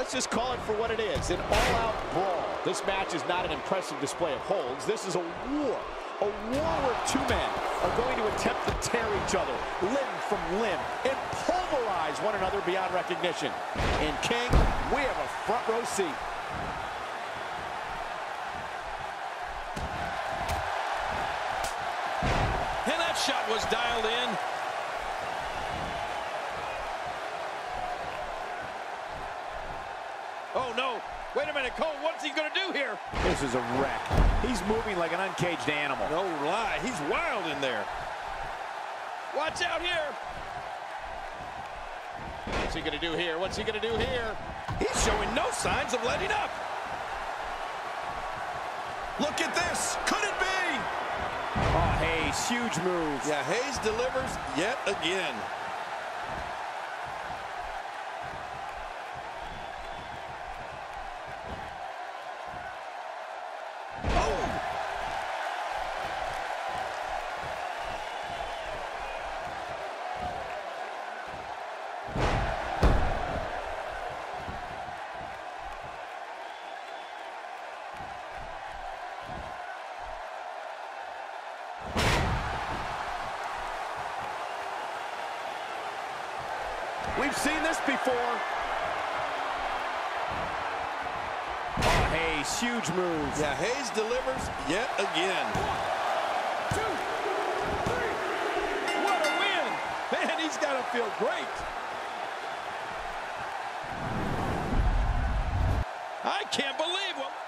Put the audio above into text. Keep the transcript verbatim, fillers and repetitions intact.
Let's just call it for what it is, an all-out brawl. This match is not an impressive display of holds. This is a war. A war where two men are going to attempt to tear each other limb from limb and pulverize one another beyond recognition. And King, we have a front row seat. And that shot was dialed in. Oh, no. Wait a minute, Cole. What's he going to do here? This is a wreck. He's moving like an uncaged animal. No lie. He's wild in there. Watch out here. What's he going to do here? What's he going to do here? He's showing no signs of letting up. Look at this. Could it be? Oh, Hayes, huge move. Yeah, Hayes delivers yet again. We've seen this before. Oh, Hayes, huge move. Yeah, Hayes delivers yet again. One, two, three. What a win! Man, he's got to feel great. I can't believe what...